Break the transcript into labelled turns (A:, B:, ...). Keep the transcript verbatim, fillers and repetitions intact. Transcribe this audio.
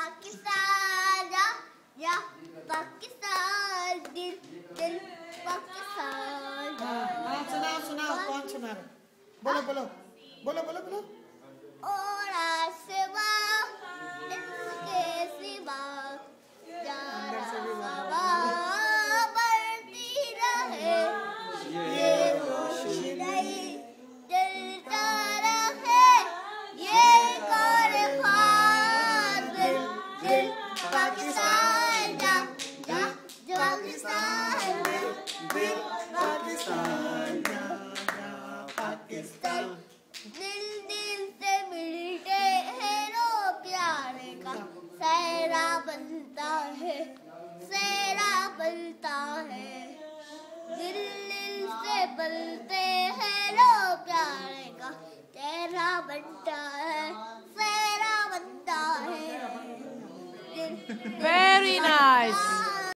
A: पाकिस्तान जा जा पाकिस्तान दिल दिल पाकिस्तान।
B: हाँ सुनाओ सुनाओ कौन सुना रहा? बोलो बोलो बोलो बोलो बोलो।
A: और आसमा इसके सिवा जाना हवा बढ़ती रहे ये रोशनी जलता रहे ये कर खास दिल दिल पाकिस्तान जा जा जा पाकिस्तान दिल दिल पाकिस्तान जा जा पाकिस्तान। दिल दिल से मिलते हैं रो प्यारे का सहरा बनता है सहरा बनता है। दिल दिल से बनते हैं रो प्यारे का सहरा बनता है सहरा बनता है।
C: Very